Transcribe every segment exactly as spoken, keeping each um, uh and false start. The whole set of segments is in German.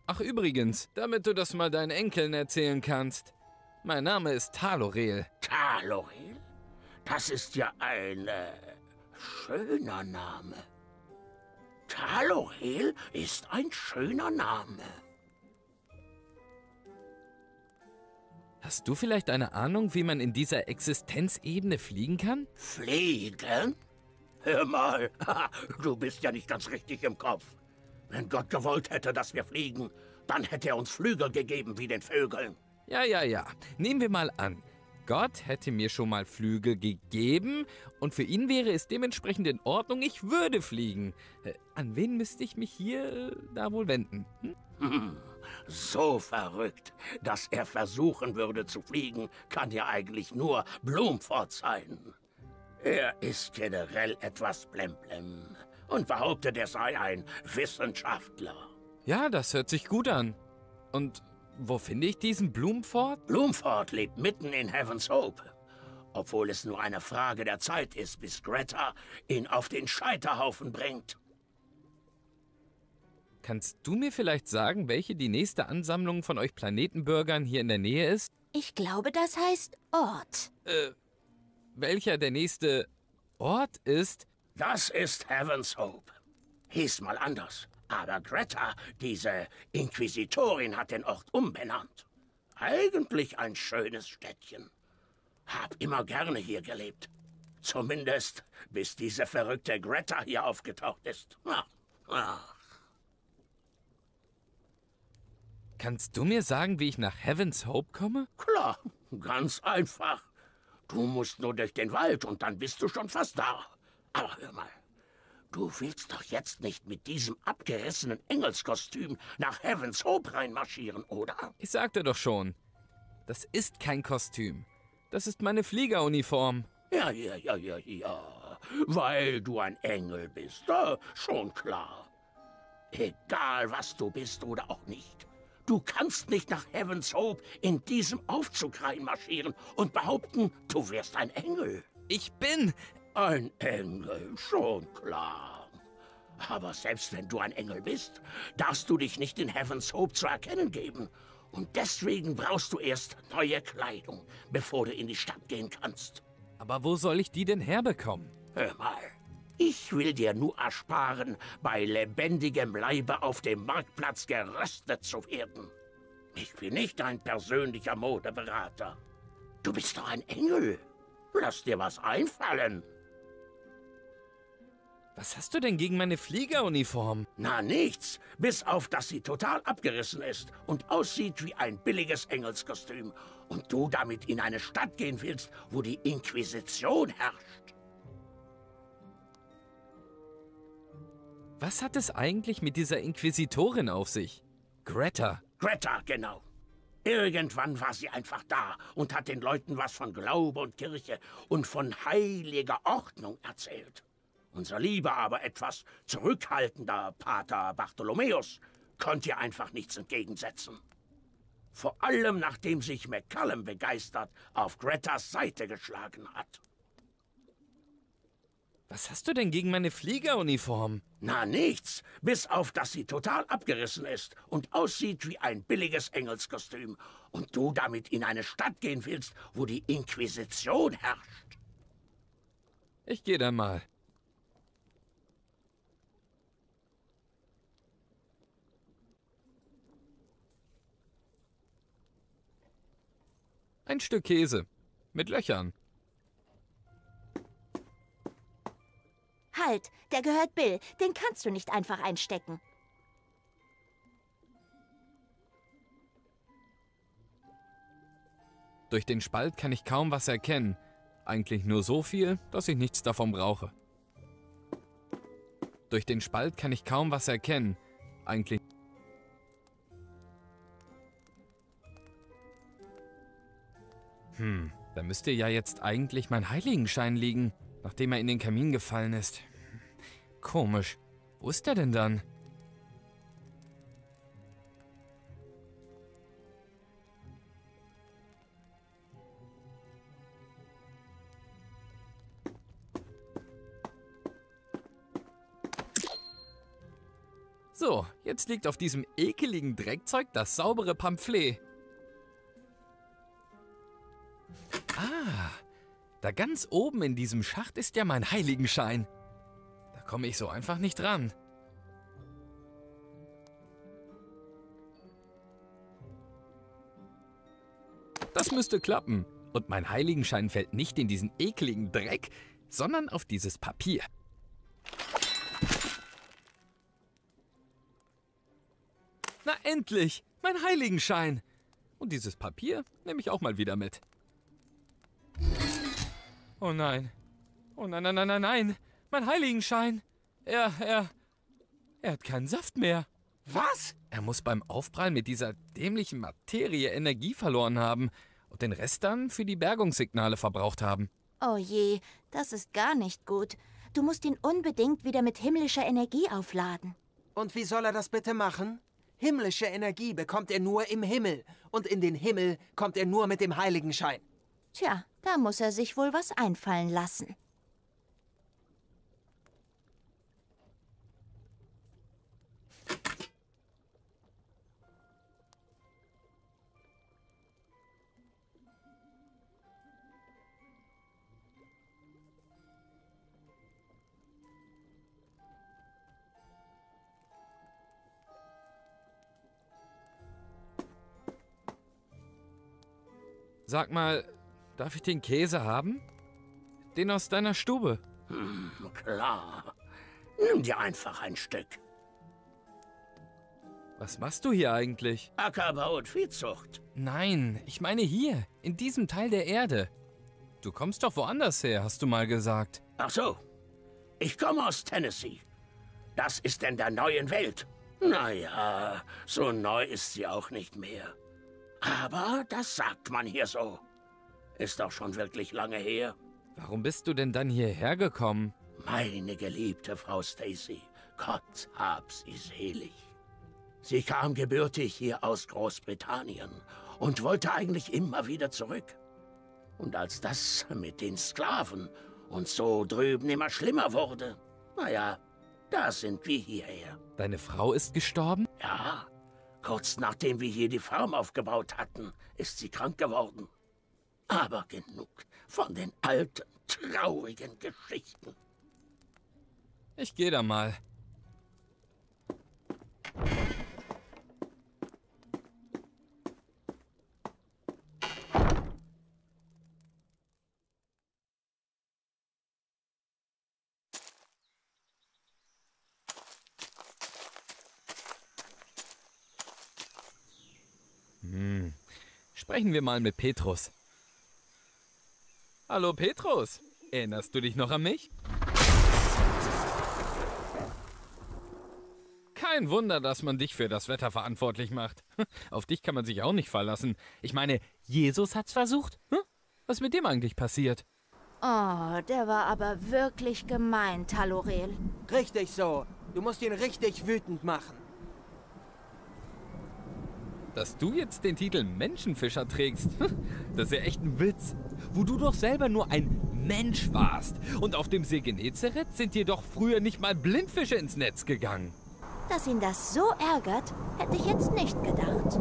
Ach übrigens, damit du das mal deinen Enkeln erzählen kannst. Mein Name ist Talorel. Talorel? Das ist ja ein äh, schöner Name. Talorel ist ein schöner Name. Hast du vielleicht eine Ahnung, wie man in dieser Existenzebene fliegen kann? Fliegen? Hör mal, du bist ja nicht ganz richtig im Kopf. Wenn Gott gewollt hätte, dass wir fliegen, dann hätte er uns Flügel gegeben wie den Vögeln. Ja, ja, ja. Nehmen wir mal an. Gott hätte mir schon mal Flügel gegeben und für ihn wäre es dementsprechend in Ordnung, ich würde fliegen. Äh, an wen müsste ich mich hier äh, da wohl wenden? Hm? Hm, so verrückt, dass er versuchen würde zu fliegen, kann ja eigentlich nur Blumford sein. Er ist generell etwas blemblem und behauptet, er sei ein Wissenschaftler. Ja, das hört sich gut an. Und wo finde ich diesen Blumford? Blumford lebt mitten in Heaven's Hope. Obwohl es nur eine Frage der Zeit ist, bis Greta ihn auf den Scheiterhaufen bringt. Kannst du mir vielleicht sagen, welche die nächste Ansammlung von euch Planetenbürgern hier in der Nähe ist? Ich glaube, das heißt Ort. Äh, welcher der nächste Ort ist? Das ist Heaven's Hope. Hieß mal anders. Aber Greta, diese Inquisitorin, hat den Ort umbenannt. Eigentlich ein schönes Städtchen. Hab immer gerne hier gelebt. Zumindest, bis diese verrückte Greta hier aufgetaucht ist. Ach, ach. Kannst du mir sagen, wie ich nach Heaven's Hope komme? Klar, ganz einfach. Du musst nur durch den Wald und dann bist du schon fast da. Aber hör mal. Du willst doch jetzt nicht mit diesem abgerissenen Engelskostüm nach Heaven's Hope reinmarschieren, oder? Ich sagte doch schon, das ist kein Kostüm. Das ist meine Fliegeruniform. Ja, ja, ja, ja, ja. Weil du ein Engel bist, äh, schon klar. Egal, was du bist oder auch nicht. Du kannst nicht nach Heaven's Hope in diesem Aufzug reinmarschieren und behaupten, du wärst ein Engel. Ich bin... Ein Engel, schon klar. Aber selbst wenn du ein Engel bist, darfst du dich nicht in Heaven's Hope zu erkennen geben. Und deswegen brauchst du erst neue Kleidung, bevor du in die Stadt gehen kannst. Aber wo soll ich die denn herbekommen? Hör mal, ich will dir nur ersparen, bei lebendigem Leibe auf dem Marktplatz geröstet zu werden. Ich bin nicht dein persönlicher Modeberater. Du bist doch ein Engel. Lass dir was einfallen. Was hast du denn gegen meine Fliegeruniform? Na nichts, bis auf, dass sie total abgerissen ist und aussieht wie ein billiges Engelskostüm und du damit in eine Stadt gehen willst, wo die Inquisition herrscht. Was hat es eigentlich mit dieser Inquisitorin auf sich? Greta. Greta, genau. Irgendwann war sie einfach da und hat den Leuten was von Glaube und Kirche und von heiliger Ordnung erzählt. Unser lieber, aber etwas zurückhaltender Pater Bartholomäus konnte ihr einfach nichts entgegensetzen. Vor allem, nachdem sich McCallum begeistert auf Gretas Seite geschlagen hat. Was hast du denn gegen meine Fliegeruniform? Na nichts, bis auf, dass sie total abgerissen ist und aussieht wie ein billiges Engelskostüm und du damit in eine Stadt gehen willst, wo die Inquisition herrscht. Ich gehe dann mal. Ein Stück Käse. Mit Löchern. Halt, der gehört Bill. Den kannst du nicht einfach einstecken. Durch den Spalt kann ich kaum was erkennen. Eigentlich nur so viel, dass ich nichts davon brauche. Durch den Spalt kann ich kaum was erkennen. Eigentlich... Hm, da müsste ja jetzt eigentlich mein Heiligenschein liegen, nachdem er in den Kamin gefallen ist. Komisch. Wo ist der denn dann? So, jetzt liegt auf diesem ekeligen Dreckzeug das saubere Pamphlet. Ah, da ganz oben in diesem Schacht ist ja mein Heiligenschein. Da komme ich so einfach nicht ran. Das müsste klappen. Und mein Heiligenschein fällt nicht in diesen ekligen Dreck, sondern auf dieses Papier. Na endlich, mein Heiligenschein. Und dieses Papier nehme ich auch mal wieder mit. Oh nein. Oh nein, nein, nein, nein, nein. Mein Heiligenschein. Er, er, er hat keinen Saft mehr. Was? Er muss beim Aufprall mit dieser dämlichen Materie Energie verloren haben und den Rest dann für die Bergungssignale verbraucht haben. Oh je, das ist gar nicht gut. Du musst ihn unbedingt wieder mit himmlischer Energie aufladen. Und wie soll er das bitte machen? Himmlische Energie bekommt er nur im Himmel. Und in den Himmel kommt er nur mit dem Heiligenschein. Tja, da muss er sich wohl was einfallen lassen. Sag mal, darf ich den Käse haben? Den aus deiner Stube. Hm, klar. Nimm dir einfach ein Stück. Was machst du hier eigentlich? Ackerbau und Viehzucht. Nein, ich meine hier, in diesem Teil der Erde. Du kommst doch woanders her, hast du mal gesagt. Ach so. Ich komme aus Tennessee. Das ist in der neuen Welt. Naja, so neu ist sie auch nicht mehr. Aber das sagt man hier so. Ist doch schon wirklich lange her. Warum bist du denn dann hierher gekommen? Meine geliebte Frau Stacy, Gott hab sie selig. Sie kam gebürtig hier aus Großbritannien und wollte eigentlich immer wieder zurück. Und als das mit den Sklaven und so drüben immer schlimmer wurde, naja, da sind wir hierher. Deine Frau ist gestorben? Ja. Kurz nachdem wir hier die Farm aufgebaut hatten, ist sie krank geworden. Aber genug von den alten, traurigen Geschichten. Ich gehe da mal. Hm. Sprechen wir mal mit Petrus. Hallo Petrus, erinnerst du dich noch an mich? Kein Wunder, dass man dich für das Wetter verantwortlich macht. Auf dich kann man sich auch nicht verlassen. Ich meine, Jesus hat's versucht. Hm? Was ist mit dem eigentlich passiert? Oh, der war aber wirklich gemein, Talorel. Richtig so. Du musst ihn richtig wütend machen. Dass du jetzt den Titel Menschenfischer trägst, das ist ja echt ein Witz. Wo du doch selber nur ein Mensch warst. Und auf dem See Genezareth sind dir doch früher nicht mal Blindfische ins Netz gegangen. Dass ihn das so ärgert, hätte ich jetzt nicht gedacht.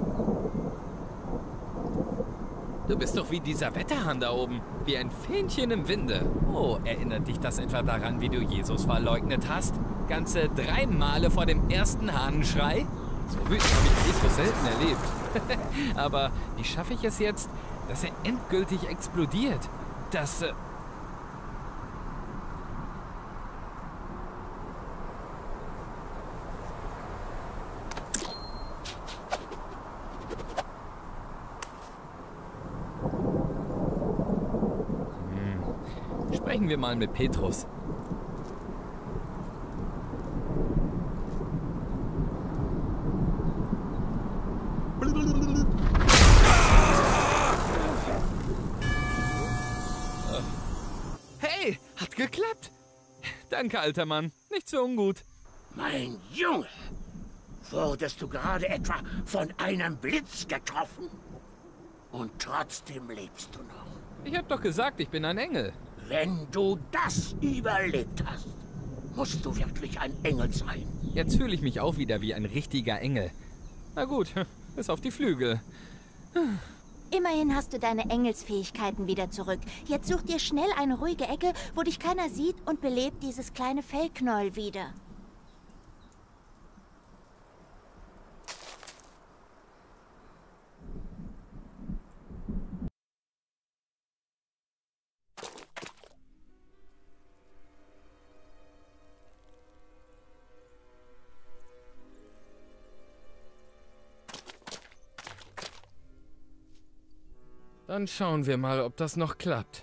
Du bist doch wie dieser Wetterhahn da oben, wie ein Fähnchen im Winde. Oh, erinnert dich das etwa daran, wie du Jesus verleugnet hast? Ganze drei Male vor dem ersten Hahnenschrei? So wütend habe ich Petrus selten erlebt. Aber wie schaffe ich es jetzt, dass er endgültig explodiert? Das... Äh hm. Sprechen wir mal mit Petrus. Hey, hat geklappt. Danke, alter Mann. Nicht so ungut. Mein Junge, wurdest du gerade etwa von einem Blitz getroffen? Und trotzdem lebst du noch. Ich hab doch gesagt, ich bin ein Engel. Wenn du das überlebt hast, Musst du wirklich ein Engel sein? Jetzt fühle ich mich auch wieder wie ein richtiger Engel. Na gut, bis auf die Flügel. Immerhin hast du deine Engelsfähigkeiten wieder zurück. Jetzt such dir schnell eine ruhige Ecke, wo dich keiner sieht und belebt dieses kleine Fellknäuel wieder. Dann schauen wir mal, ob das noch klappt.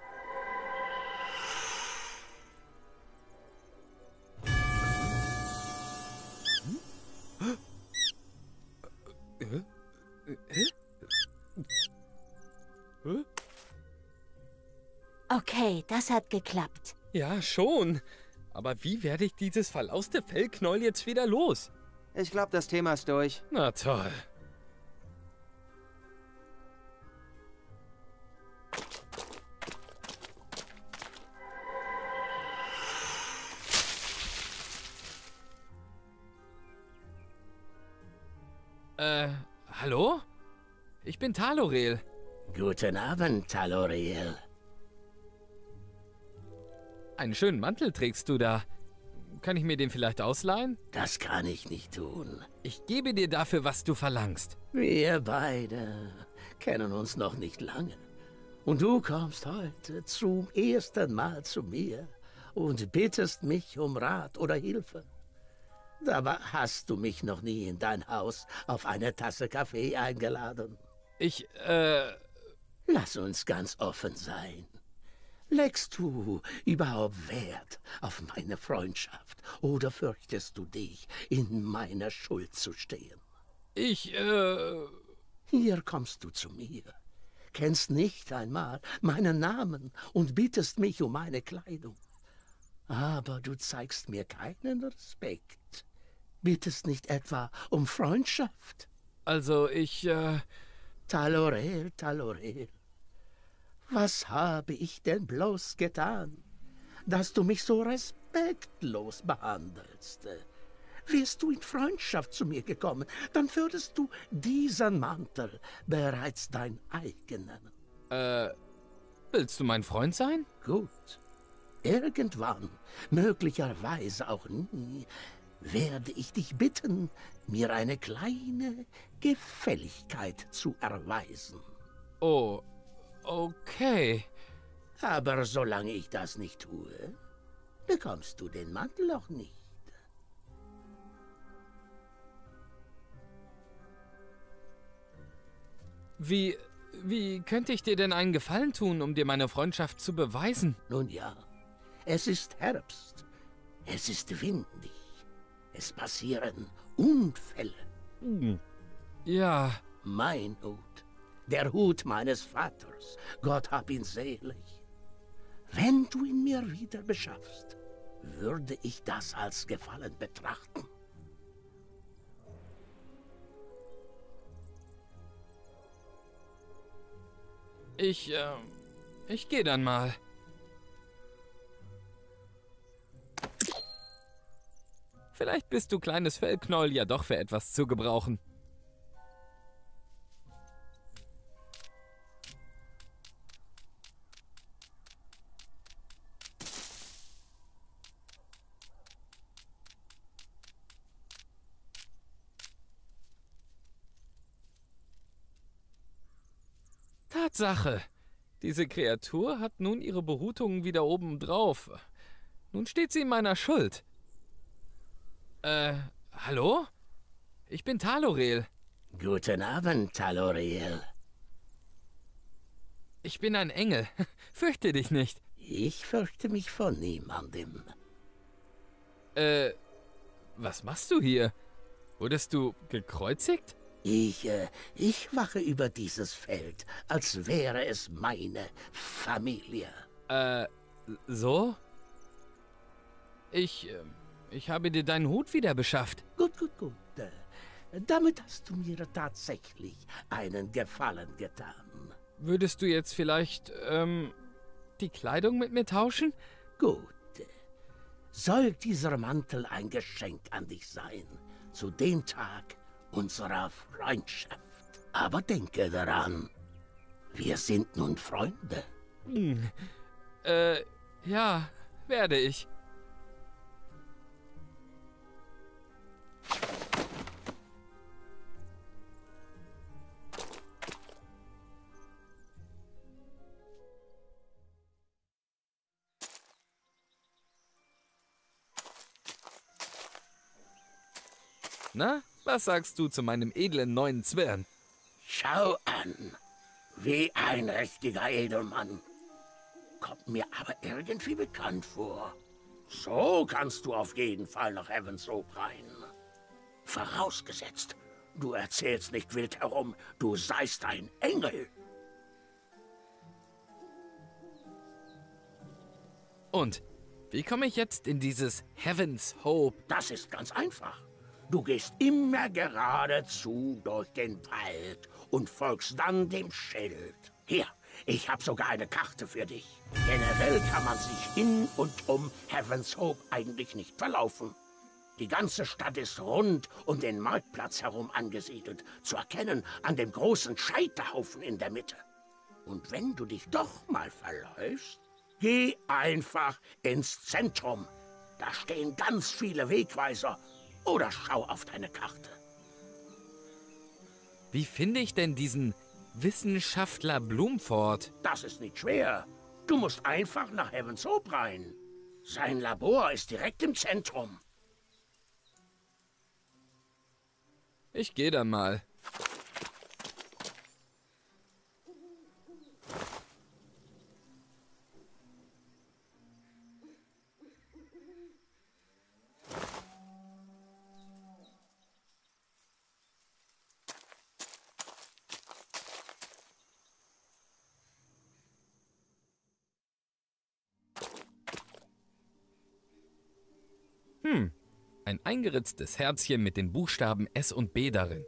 Okay, das hat geklappt. Ja, schon. Aber wie werde ich dieses verlauste Fellknäuel jetzt wieder los? Ich glaube, das Thema ist durch. Na toll. Äh, hallo? Ich bin Talorel. Guten Abend, Talorel. Einen schönen Mantel trägst du da. Kann ich mir den vielleicht ausleihen? Das kann ich nicht tun. Ich gebe dir dafür, was du verlangst. Wir beide kennen uns noch nicht lange. Und du kommst heute zum ersten Mal zu mir und bittest mich um Rat oder Hilfe. Dabei hast du mich noch nie in dein Haus auf eine Tasse Kaffee eingeladen. Ich, äh... Lass uns ganz offen sein. Legst du überhaupt Wert auf meine Freundschaft oder fürchtest du dich, in meiner Schuld zu stehen? Ich, äh... Hier kommst du zu mir, kennst nicht einmal meinen Namen und bittest mich um meine Kleidung. Aber du zeigst mir keinen Respekt. Bittest nicht etwa um Freundschaft? Also, ich, äh... Talorel, Talorel, was habe ich denn bloß getan, dass du mich so respektlos behandelst? Wärst du in Freundschaft zu mir gekommen, dann würdest du diesen Mantel bereits dein eigen nennen. Äh, willst du mein Freund sein? Gut. Irgendwann, möglicherweise auch nie, werde ich dich bitten, mir eine kleine Gefälligkeit zu erweisen. Oh, okay. Aber solange ich das nicht tue, bekommst du den Mantel auch nicht. Wie, wie könnte ich dir denn einen Gefallen tun, um dir meine Freundschaft zu beweisen? Nun ja, es ist Herbst, es ist windig, es passieren Unfälle. Hm. Ja. Mein Hut, der Hut meines Vaters, Gott hab ihn selig. Wenn du ihn mir wieder beschaffst, würde ich das als Gefallen betrachten. Ich, äh, ich gehe dann mal. Vielleicht bist du, kleines Fellknäuel, ja doch für etwas zu gebrauchen. Tatsache! Diese Kreatur hat nun ihre Berutung wieder oben drauf. Nun steht sie in meiner Schuld. Äh, hallo? Ich bin Talorel. Guten Abend, Talorel. Ich bin ein Engel. Fürchte dich nicht. Ich fürchte mich vor niemandem. Äh, was machst du hier? Wurdest du gekreuzigt? Ich, äh, ich wache über dieses Feld, als wäre es meine Familie. Äh, so? Ich, äh, ich habe dir deinen Hut wieder beschafft. Gut, gut, gut. Äh, damit hast du mir tatsächlich einen Gefallen getan. Würdest du jetzt vielleicht, ähm, die Kleidung mit mir tauschen? Gut. soll dieser Mantel ein Geschenk an dich sein, zu dem Tag unserer Freundschaft. Aber denke daran, wir sind nun Freunde. Hm. Äh, ja, werde ich. Na, was sagst du zu meinem edlen neuen Zwirn? Schau an, wie ein richtiger Edelmann. Kommt mir aber irgendwie bekannt vor. So kannst du auf jeden Fall nach Heavenshope rein. Vorausgesetzt, du erzählst nicht wild herum, du seist ein Engel. Und, wie komme ich jetzt in dieses Heavenshope? Das ist ganz einfach. Du gehst immer geradezu durch den Wald und folgst dann dem Schild. Hier, ich habe sogar eine Karte für dich. Generell kann man sich in und um Heavenshope eigentlich nicht verlaufen. Die ganze Stadt ist rund um den Marktplatz herum angesiedelt, zu erkennen an dem großen Scheiterhaufen in der Mitte. Und wenn du dich doch mal verläufst, geh einfach ins Zentrum. Da stehen ganz viele Wegweiser. Oder schau auf deine Karte. Wie finde ich denn diesen Wissenschaftler Blumford? Das ist nicht schwer. Du musst einfach nach Heavenshope rein. Sein Labor ist direkt im Zentrum. Ich gehe dann mal. Hm, ein eingeritztes Herzchen mit den Buchstaben S und B darin.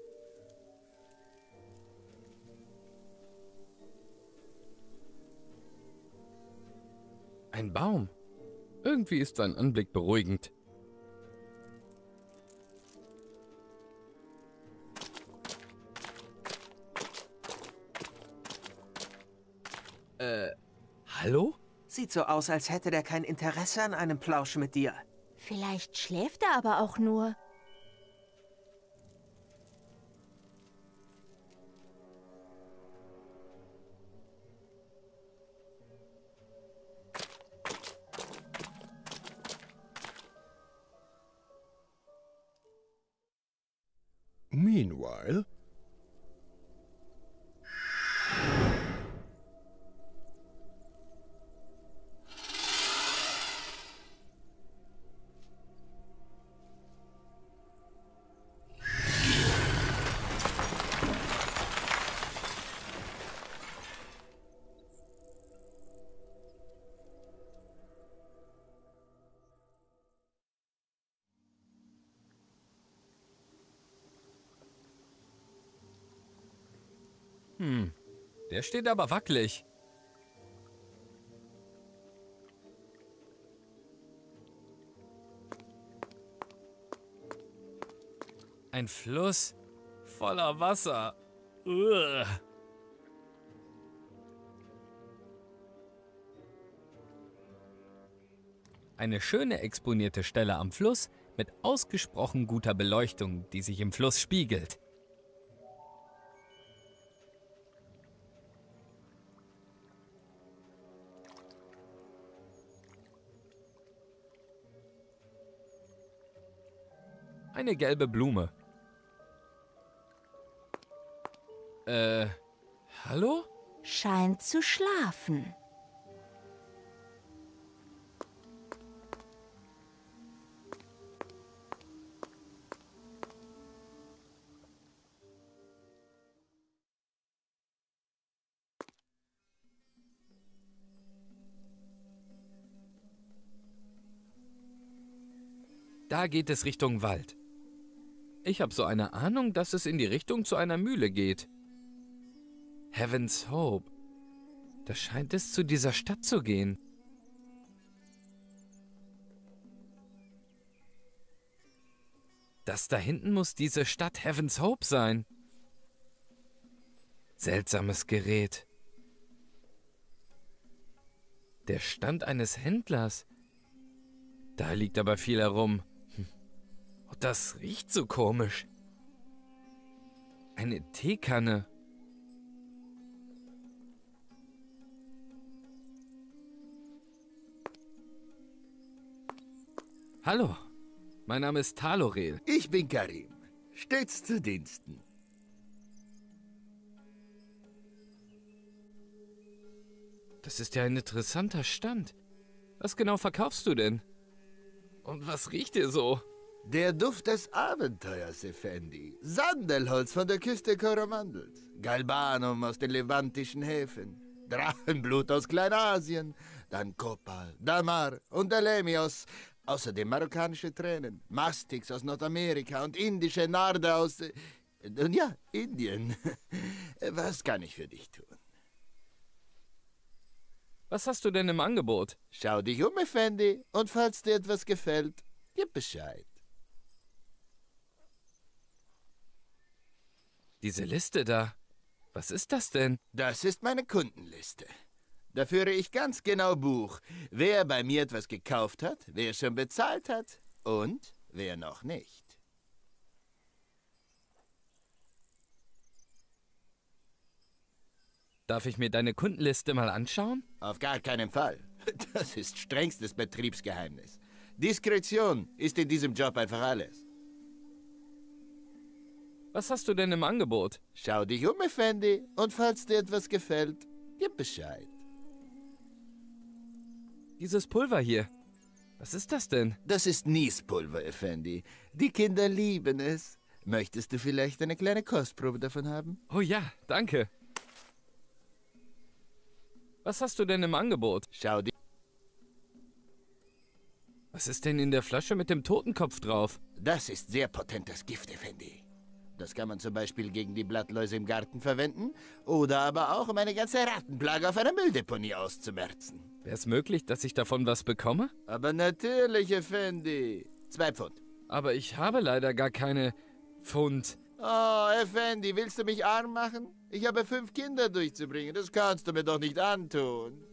Ein Baum. Irgendwie ist sein Anblick beruhigend. Äh, hallo? Sieht so aus, als hätte der kein Interesse an einem Plausch mit dir. Vielleicht schläft er aber auch nur. Meanwhile, Hm, der steht aber wackelig. Ein Fluss voller Wasser. Uah. Eine schöne exponierte Stelle am Fluss mit ausgesprochen guter Beleuchtung, die sich im Fluss spiegelt. Eine gelbe Blume. Äh, hallo? Scheint zu schlafen. Da geht es Richtung Wald. Ich habe so eine Ahnung, dass es in die Richtung zu einer Mühle geht. Heavenshope. Da scheint es zu dieser Stadt zu gehen. Das da hinten muss diese Stadt Heaven's Hope sein. Seltsames Gerät. Der Stand eines Händlers. Da liegt aber viel herum. Hm. Und das riecht so komisch. Eine Teekanne. Hallo, mein Name ist Talorel. Ich bin Karim. Stets zu Diensten. Das ist ja ein interessanter Stand. Was genau verkaufst du denn? Und was riecht dir so? Der Duft des Abenteuers, Effendi. Sandelholz von der Küste Koromandelns. Galbanum aus den levantischen Häfen. Drachenblut aus Kleinasien. Dann Kopal, Damar und Alemi aus... Außerdem marokkanische Tränen, Mastix aus Nordamerika und indische Narde aus... Äh, und ja, Indien. Was kann ich für dich tun? Was hast du denn im Angebot? Schau dich um, Effendi, und falls dir etwas gefällt, gib Bescheid. Diese Liste da, was ist das denn? Das ist meine Kundenliste. Da führe ich ganz genau Buch, wer bei mir etwas gekauft hat, wer schon bezahlt hat und wer noch nicht. Darf ich mir deine Kundenliste mal anschauen? Auf gar keinen Fall. Das ist strengstes Betriebsgeheimnis. Diskretion ist in diesem Job einfach alles. Was hast du denn im Angebot? Schau dich um, Effendi, und falls dir etwas gefällt, gib Bescheid. Dieses Pulver hier. Was ist das denn? Das ist Niespulver, Effendi. Die Kinder lieben es. Möchtest du vielleicht eine kleine Kostprobe davon haben? Oh ja, danke. Was hast du denn im Angebot? Schau dich... Was ist denn in der Flasche mit dem Totenkopf drauf? Das ist sehr potentes Gift, Effendi. Das kann man zum Beispiel gegen die Blattläuse im Garten verwenden oder aber auch, um eine ganze Rattenplage auf einer Mülldeponie auszumerzen. Wäre es möglich, dass ich davon was bekomme? Aber natürlich, Effendi. Zwei Pfund. Aber ich habe leider gar keine Pfund. Oh, Effendi, willst du mich arm machen? Ich habe fünf Kinder durchzubringen. Das kannst du mir doch nicht antun.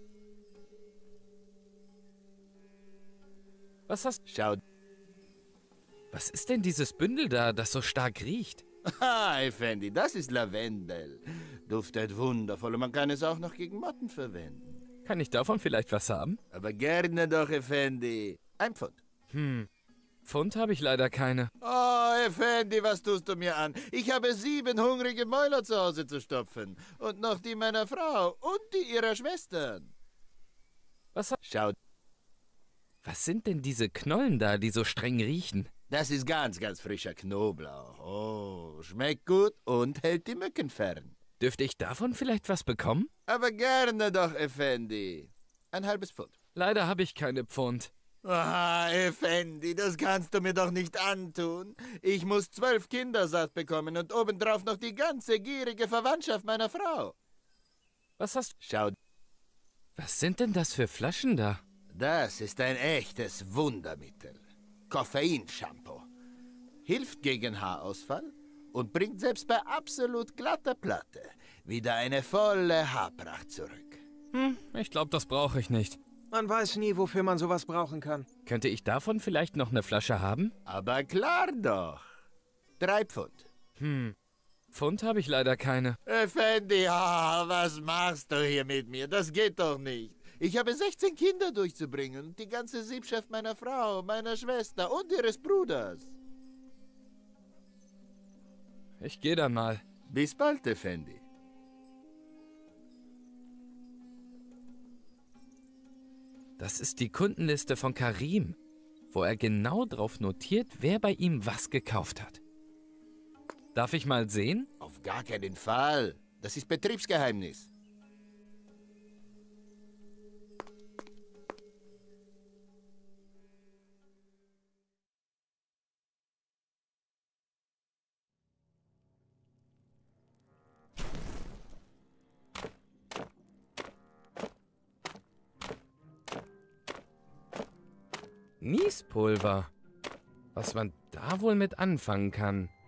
Was hast... Schau. Was ist denn dieses Bündel da, das so stark riecht? Ah, Effendi, das ist Lavendel. Duftet wundervoll und man kann es auch noch gegen Motten verwenden. Kann ich davon vielleicht was haben? Aber gerne doch, Effendi. Ein Pfund. Hm, Pfund habe ich leider keine. Oh, Effendi, was tust du mir an? Ich habe sieben hungrige Mäuler zu Hause zu stopfen. Und noch die meiner Frau und die ihrer Schwestern. Was ha- Schau, Was sind denn diese Knollen da, die so streng riechen? das ist ganz, ganz frischer Knoblauch. Oh, schmeckt gut und hält die Mücken fern. Dürfte ich davon vielleicht was bekommen? Aber gerne doch, Effendi. Ein halbes Pfund. Leider habe ich keine Pfund. Ah, Effendi, das kannst du mir doch nicht antun. Ich muss zwölf Kinder satt bekommen und obendrauf noch die ganze gierige Verwandtschaft meiner Frau. Was hast... Schau, Was sind denn das für Flaschen da? das ist ein echtes Wundermittel. Koffeinshampoo. Hilft gegen Haarausfall und bringt selbst bei absolut glatter Platte wieder eine volle Haarpracht zurück. Hm, ich glaube, das brauche ich nicht. Man weiß nie, wofür man sowas brauchen kann. Könnte ich davon vielleicht noch eine Flasche haben? Aber klar doch. Drei Pfund. Hm, Pfund habe ich leider keine. Effendi, ah, was machst du hier mit mir? Das geht doch nicht. Ich habe sechzehn Kinder durchzubringen und die ganze Siebschaft meiner Frau, meiner Schwester und ihres Bruders. Ich gehe dann mal. Bis bald, Effendi. Das ist die Kundenliste von Karim, wo er genau drauf notiert, wer bei ihm was gekauft hat. Darf ich mal sehen? Auf gar keinen Fall. Das ist Betriebsgeheimnis. Niespulver. Was man da wohl mit anfangen kann.